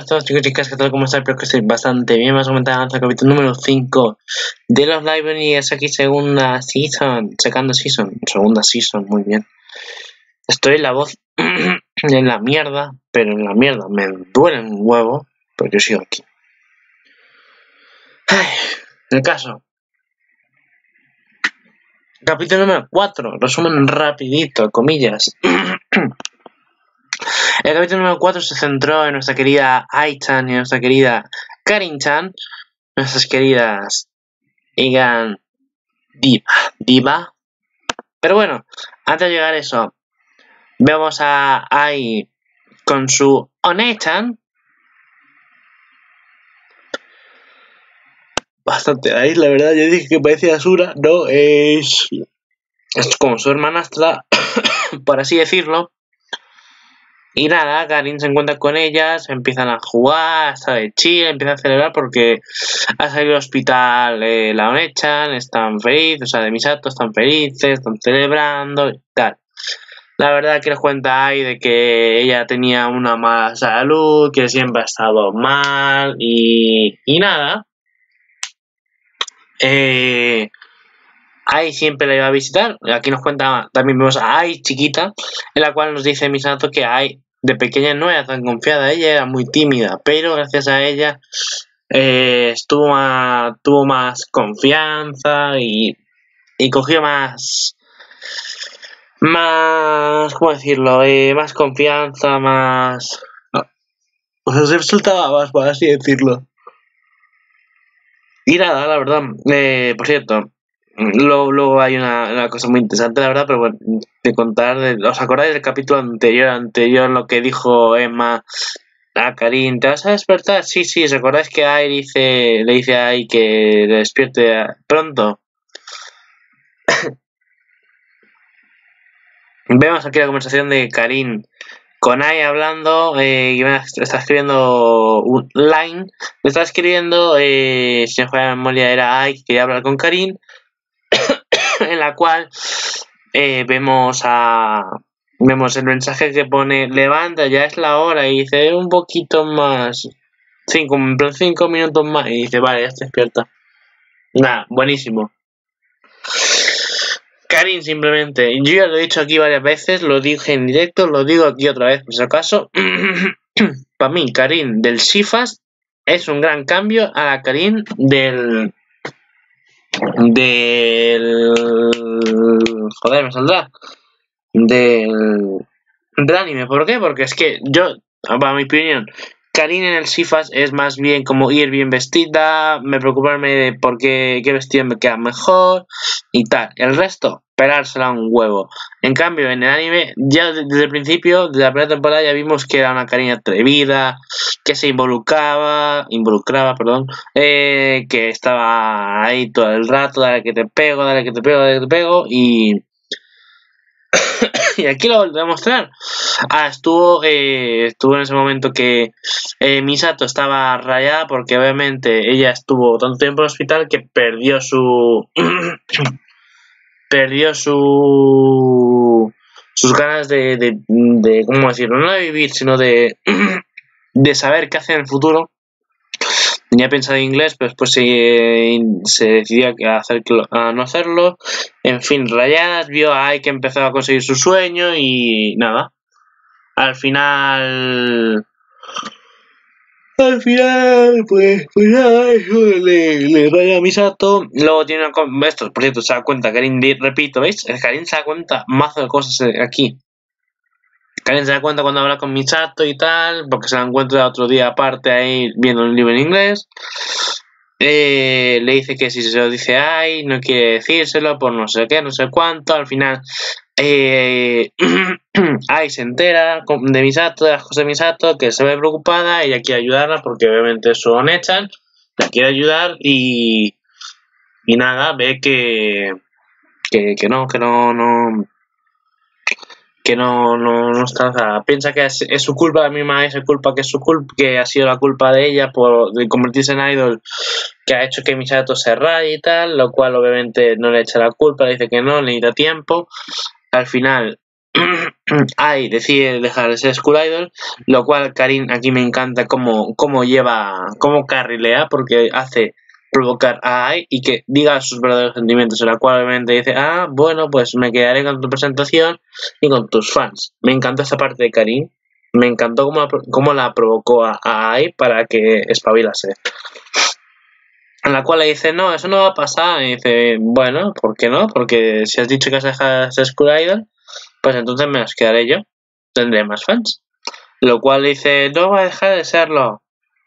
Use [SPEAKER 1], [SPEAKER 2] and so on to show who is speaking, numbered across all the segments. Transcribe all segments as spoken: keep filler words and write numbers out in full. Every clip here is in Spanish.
[SPEAKER 1] todos, chicos y chicas, ¿qué tal? ¿Cómo estáis? Espero que estéis bastante bien. Vamos a comentar hasta el capítulo número cinco de los Live y es aquí segunda season, second season, segunda season, muy bien. Estoy en la voz en la mierda, pero en la mierda me duele un huevo, pero yo sigo aquí. Ay, el caso. Capítulo número cuatro, resumen rapidito, comillas. El capítulo número cuatro se centró en nuestra querida Ai-chan y en nuestra querida Karin-chan, nuestras queridas Egan Diva, Diva. Pero bueno, antes de llegar a eso, vemos a Ai con su One-chan. Bastante ahí, la verdad, yo dije que parecía Asura, no, es, es como su hermanastra, por así decirlo. Y nada, Karin se encuentra con ellas, empiezan a jugar, está de chill, empieza a celebrar porque ha salido del hospital eh, la One-chan, están felices, o sea, de Misato, están felices, están celebrando y tal. La verdad que les cuenta ahí de que ella tenía una mala salud, que siempre ha estado mal y, y nada. Eh, Ai siempre la iba a visitar. Aquí nos cuenta, también vemos a Ai chiquita, en la cual nos dice Misato que Ai de pequeña no era tan confiada, ella era muy tímida, pero gracias a ella eh, estuvo más, tuvo más confianza y, y cogió más, más, ¿cómo decirlo? Eh, más confianza, más... No. O sea, se soltaba más, por así decirlo. Y nada, la verdad, eh, por cierto, luego, luego hay una, una cosa muy interesante, la verdad, pero bueno, de contar, de, ¿os acordáis del capítulo anterior, anterior, lo que dijo Emma a Karin? ¿Te vas a despertar? Sí, sí, ¿os acordáis que Ai dice, le dice a Ai que le despierte pronto? Vemos aquí la conversación de Karin con Ai hablando, eh, y está escribiendo un line, le está escribiendo, eh, si no juega la memoria era Ai que quería hablar con Karin, en la cual eh, vemos a vemos el mensaje que pone levanta, ya es la hora, y dice un poquito más, cinco, cinco minutos más, y dice vale, ya está despierta. Nada, buenísimo. Karin simplemente, yo ya lo he dicho aquí varias veces, lo dije en directo, lo digo aquí otra vez por si acaso. Para mí, Karin del Shifas es un gran cambio a la Karin del del joder, me saldrá del del anime. ¿Por qué? Porque es que yo, para mi opinión, Karin en el Shifas es más bien como ir bien vestida, me preocuparme de por qué, qué vestido me queda mejor y tal. El resto, pelársela un huevo. En cambio, en el anime, ya desde el principio, de la primera temporada, ya vimos que era una Karin atrevida, que se involucraba, involucraba, perdón, eh, que estaba ahí todo el rato, dale que te pego, dale que te pego, dale que te pego, y... y aquí lo voy a mostrar. Ah, estuvo, eh, estuvo en ese momento que eh, Misato estaba rayada porque obviamente ella estuvo tanto tiempo en el hospital que perdió su perdió su sus ganas de, de, de ¿cómo decirlo? No de vivir, sino de de saber qué hacer en el futuro. Tenía pensado en inglés, pero después se, se decidió a, hacer, a no hacerlo. En fin, rayadas, vio a Ai que empezó a conseguir su sueño y nada. Al final... Al final, pues, pues nada, eso le, le raya a Misato. Luego tiene una... Esto, por cierto, se da cuenta, Karin, repito, ¿veis? Karin se da cuenta mazo de cosas aquí. Karin se da cuenta cuando habla con Misato y tal, porque se la encuentra otro día aparte ahí viendo un libro en inglés. Eh, le dice que si se lo dice Ai, no quiere decírselo por no sé qué, no sé cuánto. Al final, eh, Ai se entera de Misato, de las cosas de Misato, que se ve preocupada, ella quiere ayudarla porque obviamente es su One-chan, la quiere ayudar y, y nada, ve que, que, que no, que no, no. que no, no, no está, o sea, piensa que es, es su culpa, la misma es su culpa que es su culpa, que ha sido la culpa de ella por de convertirse en idol, que ha hecho que Misato se raye y tal, lo cual obviamente no le echa la culpa, le dice que no, le necesita tiempo. Al final Ai decide dejar de ser School Idol, lo cual Karin aquí me encanta cómo, cómo lleva, cómo carrilea, porque hace provocar a Ai y que diga sus verdaderos sentimientos, en la cual obviamente dice, ah, bueno, pues me quedaré con tu presentación y con tus fans. Me encantó esa parte de Karin, me encantó cómo la, cómo la provocó a, a Ai para que espabilase. En la cual le dice, no, eso no va a pasar. Y dice, bueno, ¿por qué no? Porque si has dicho que has dejado de ser School Idol, pues entonces me las quedaré yo. Tendré más fans. Lo cual dice, no va a dejar de serlo.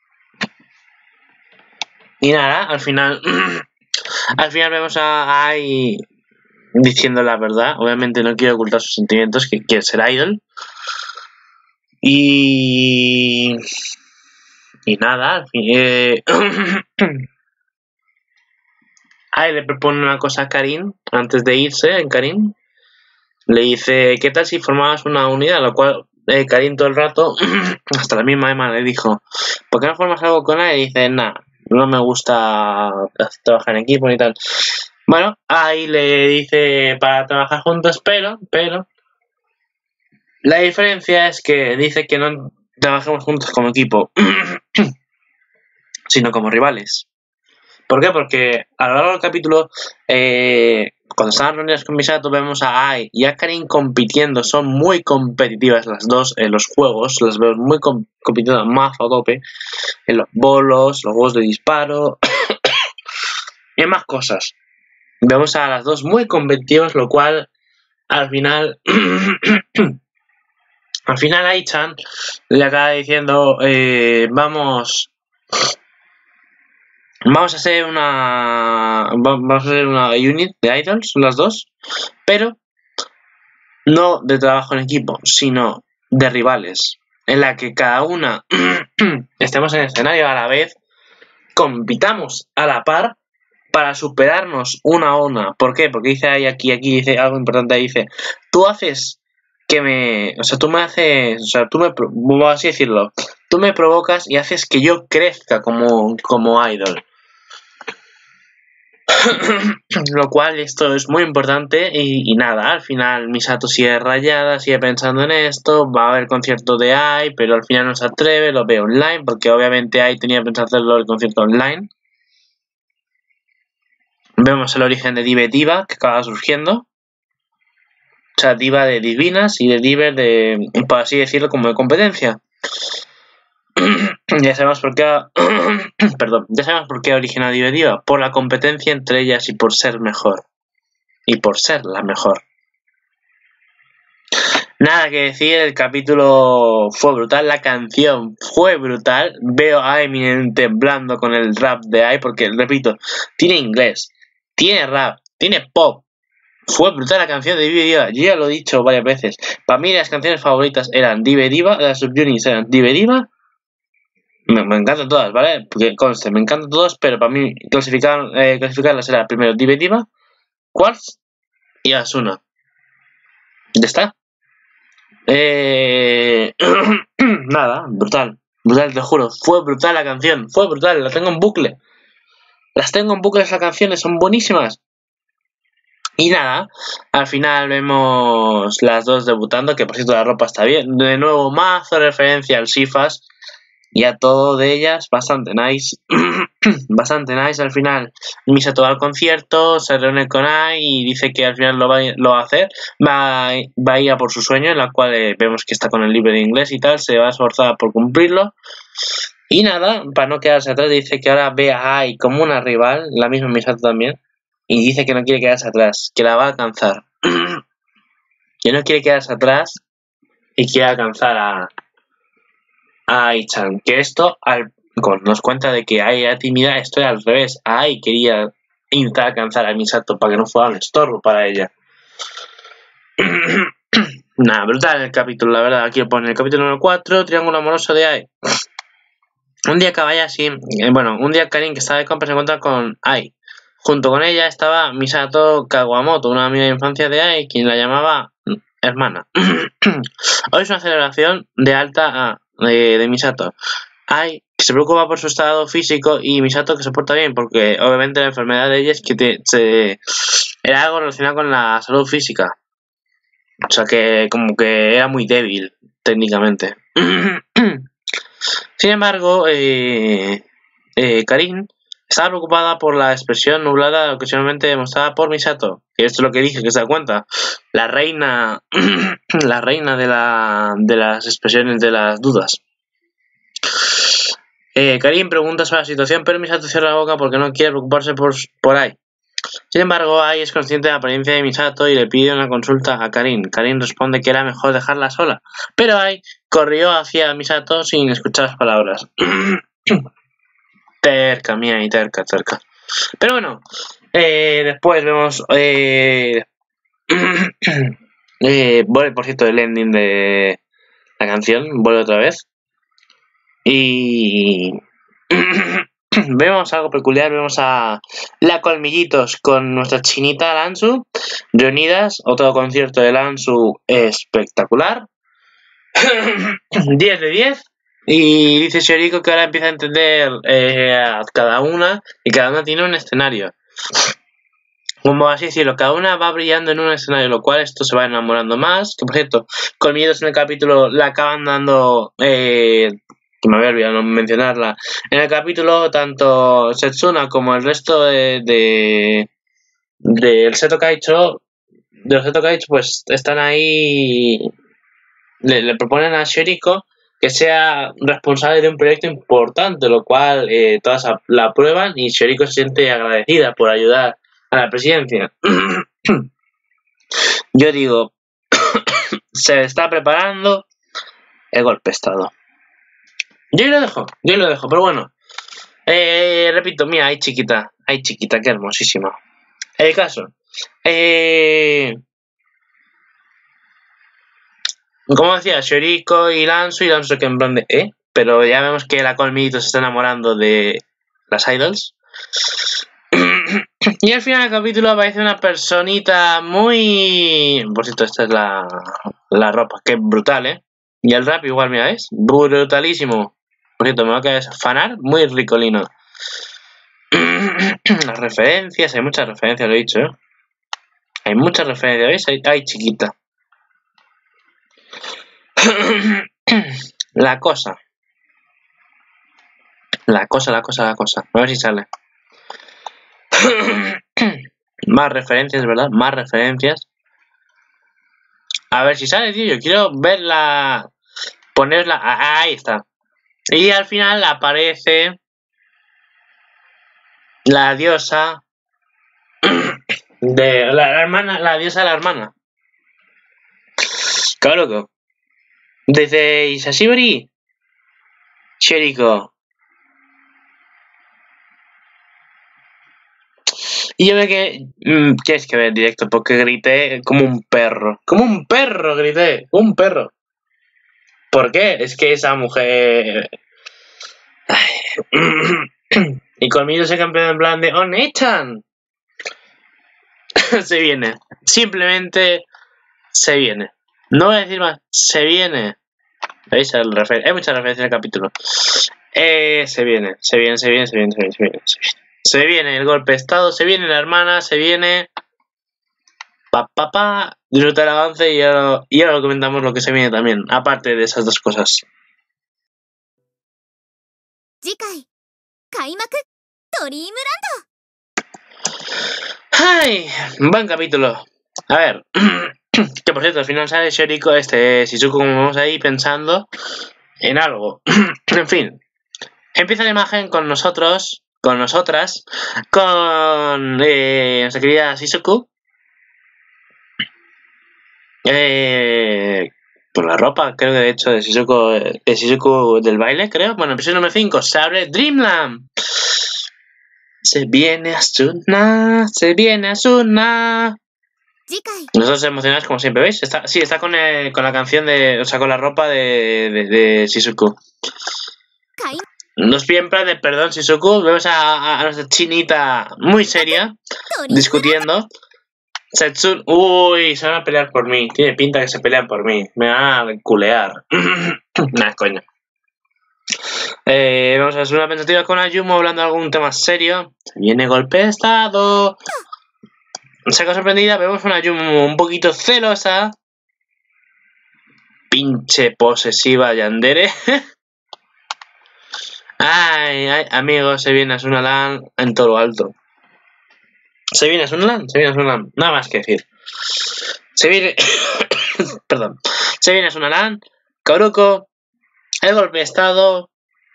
[SPEAKER 1] Y nada, al final, al final vemos a Ai diciendo la verdad. Obviamente no quiere ocultar sus sentimientos, que quiere ser idol. Y... Y nada, al fin... Eh... Ai le propone una cosa a Karin antes de irse, en Karin. Le dice, ¿qué tal si formabas una unidad? Lo cual eh, Karin todo el rato, hasta la misma Emma le dijo, ¿por qué no formas algo con él? Y dice, nada, no me gusta trabajar en equipo ni tal. Bueno, ahí le dice para trabajar juntos, pero, pero, la diferencia es que dice que no trabajemos juntos como equipo, sino como rivales. ¿Por qué? Porque a lo largo del capítulo, eh, cuando están reunidas con Misato, vemos a Ai y a Karin compitiendo. Son muy competitivas las dos en los juegos. Las veo muy com competitivas, más a tope. En los bolos, los juegos de disparo y en más cosas. Vemos a las dos muy competitivas, lo cual al final... al final Ai-chan le acaba diciendo, eh, vamos... Vamos a hacer una. Vamos a hacer una unit de idols, las dos. Pero no de trabajo en equipo, sino de rivales. En la que cada una estemos en el escenario a la vez. Compitamos a la par para superarnos una a una. ¿Por qué? Porque dice ahí, aquí, aquí, dice algo importante. Dice, tú haces que me. O sea, tú me haces. O sea, tú me. Vamos a así decirlo. Tú me provocas y haces que yo crezca como, como idol. Lo cual esto es muy importante y, y nada, al final Misato sigue rayada, sigue pensando en esto, va a haber concierto de Ai, pero al final no se atreve, lo ve online, porque obviamente Ai tenía pensado hacerlo el concierto online. Vemos el origen de Dive Diva, que acaba surgiendo. O sea, Diva de divinas y de Diver de, por así decirlo, como de competencia. Ya sabemos por qué perdón, ya sabemos por qué origina Dive Diva, por la competencia entre ellas y por ser mejor. Y por ser la mejor. Nada que decir, el capítulo fue brutal, la canción fue brutal. Veo a Eminem temblando con el rap de Ai, porque, repito, tiene inglés, tiene rap, tiene pop. Fue brutal la canción de Dive Diva, yo ya lo he dicho varias veces. Para mí las canciones favoritas eran Dive Diva, las subunits eran Dive Diva. Me, me encantan todas, ¿vale? Porque conste, me encantan todas, pero para mí clasificar, eh, clasificarlas era primero Dive Diva, Quartz y Asuna. Ya está. Eh... Nada, brutal. Brutal, te juro. Fue brutal la canción. Fue brutal. La tengo en bucle. Las tengo en bucle esas canciones. Son buenísimas. Y nada, al final vemos las dos debutando. Que por cierto la ropa está bien. De nuevo, mazo referencia al Sifas. Y a todo de ellas, bastante nice. Bastante nice. Al final, Misato va al concierto, se reúne con Ai y dice que al final lo va, lo va a hacer. Va, va a ir a por su sueño, en la cual eh, vemos que está con el libro de inglés y tal. Se va a esforzar por cumplirlo. Y nada, para no quedarse atrás, dice que ahora ve a Ai como una rival, la misma Misato también. Y dice que no quiere quedarse atrás, que la va a alcanzar. Que no quiere quedarse atrás y quiere alcanzar a. Ai-chan, que esto al, nos cuenta de que Ai era tímida, esto era al revés. Ai quería intentar alcanzar a Misato para que no fuera un estorbo para ella. Nada, brutal el capítulo, la verdad. Aquí lo pone el capítulo número cuatro, Triángulo amoroso de Ai. Un día Kabayashi, eh, bueno, un día Karin, que estaba de compras, se encuentra con Ai. Junto con ella estaba Misato Kawamoto, una amiga de infancia de Ai, quien la llamaba hermana. Hoy es una celebración de alta a De, de Misato. Ai, que se preocupa por su estado físico, y Misato que se porta bien, porque obviamente la enfermedad de ella es que te, se, era algo relacionado con la salud física. O sea que como que era muy débil técnicamente. Sin embargo, eh, eh, Karin estaba preocupada por la expresión nublada ocasionalmente demostrada por Misato. Y esto es lo que dije, que se da cuenta. La reina, la reina de, la, de las expresiones de las dudas. Eh, Karin pregunta sobre la situación, pero Misato cierra la boca porque no quiere preocuparse por, por Ai. Sin embargo, Ai es consciente de la apariencia de Misato y le pide una consulta a Karin. Karin responde que era mejor dejarla sola, pero Ai corrió hacia Misato sin escuchar las palabras. Terca, mía, y terca, terca. Pero bueno, eh, después vemos... Eh, eh, vuelve, por cierto, el ending de la canción, vuelve otra vez. Y... vemos algo peculiar, vemos a la Colmillitos con nuestra chinita Lanzu reunidas, otro concierto de Lanzu espectacular. diez de diez. Y dice Shioriko que ahora empieza a entender eh, a cada una y cada una tiene un escenario. Como así decirlo, cada una va brillando en un escenario, lo cual esto se va enamorando más. Que por cierto, Colmillitos en el capítulo la acaban dando... Eh, que me había olvidado mencionarla. En el capítulo, tanto Setsuna como el resto de... de del Seto Kaicho, de los Seto Kaicho, pues están ahí... Le, le proponen a Shioriko que sea responsable de un proyecto importante, lo cual eh, todas la aprueban y Shioriko se siente agradecida por ayudar a la presidencia. Yo digo, se está preparando el golpe de estado. Yo lo dejo, yo lo dejo, pero bueno. Eh, repito, mira, hay chiquita, hay chiquita, qué hermosísima. El caso. Eh, como decía, Shioriko y Lanzu, y Lanzu que en plan de, ¿eh? Pero ya vemos que la Colmillitos se está enamorando de las idols. Y al final del capítulo aparece una personita muy... Por cierto, esta es la, la ropa, que brutal, ¿eh? Y el rap igual, mira, ¿ves? Brutalísimo. Por cierto, me va a quedar fanar muy ricolino. Las referencias, hay muchas referencias, lo he dicho, ¿eh? Hay muchas referencias, ¿veis? Hay, hay chiquita. La cosa. La cosa, la cosa, la cosa. A ver si sale. Más referencias, ¿verdad? Más referencias. A ver si sale, tío. Yo quiero verla. Ponerla. Ah, ahí está. Y al final aparece la diosa de la, la hermana, la diosa de la hermana. Claro que. Desde Isashibori, Shioriko. Y yo me quedé. ¿Qué es que ver en directo? Porque grité como un perro. Como un perro grité. Un perro. ¿Por qué? Es que esa mujer. Y conmigo se campeón en plan de ¡One-chan! Se viene. Simplemente se viene. No voy a decir más. Se viene. ¿Veis? El refer Hay muchas referencias en el capítulo. Eh, se viene. Se viene, se viene, se viene, se viene, se viene. Se viene. Se viene el golpe de estado, se viene la hermana, se viene... Pa, pa, pa. Disfruta el avance y ahora, y ahora comentamos lo que se viene también, aparte de esas dos cosas. ¡Ay! Buen capítulo. A ver. Que por cierto, al final sale Shioriko, este Shizuku, como vamos ahí pensando en algo. En fin. Empieza la imagen con nosotros... Con nosotras, con eh, nuestra querida Shizuku, eh, por la ropa, creo que de hecho de Shizuku, de Shizuku del baile, creo. Bueno, episodio número cinco, se abre Dreamland. Se viene Asuna, se viene Asuna. Nosotros emocionados como siempre, ¿veis? Está, sí, está con, el, con la canción de, o sea, con la ropa de, de, de Shizuku. Nos piden plan de perdón, Shizuku. Vemos a, a nuestra chinita muy seria discutiendo. Setsun, uy, se van a pelear por mí. Tiene pinta que se pelean por mí. Me van a culear. Nah, coño. Eh, vamos a hacer una pensativa con Ayumu hablando de algún tema serio. Viene golpe de estado. Saca sorprendida. Vemos una Ayumu un poquito celosa. pinche posesiva Yandere. Ay, ay, amigos, se viene a Sunalan en todo lo alto. Se viene a Sunalan, se viene a Sunalan, nada más que decir. Se viene... Perdón. Se viene a Sunalan, Kaoruko, el golpe de estado...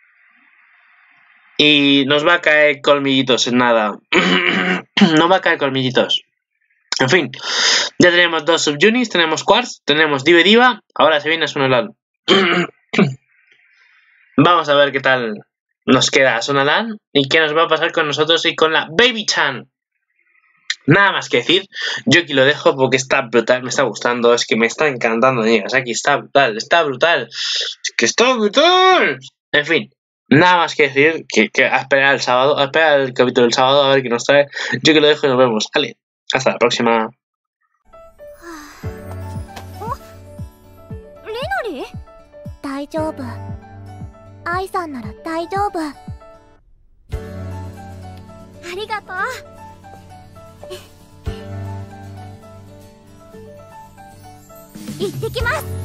[SPEAKER 1] Y nos va a caer colmillitos en nada. No va a caer colmillitos. En fin, ya tenemos dos subunits, tenemos Quartz, tenemos Diva y Diva. Ahora se viene a Sunalan. Vamos a ver qué tal nos queda Sunalan y qué nos va a pasar con nosotros y con la Baby-chan. Nada más que decir, yo aquí lo dejo porque está brutal, me está gustando, es que me está encantando, amigas. Aquí está brutal, está brutal, es que está brutal. En fin, nada más que decir, que, que a esperar el sábado, a esperar el capítulo del sábado, a ver qué nos trae. Yo aquí lo dejo y nos vemos. Vale, hasta la próxima.
[SPEAKER 2] Renori? 大丈夫。愛さんなら大丈夫。ありがとう。行ってきます。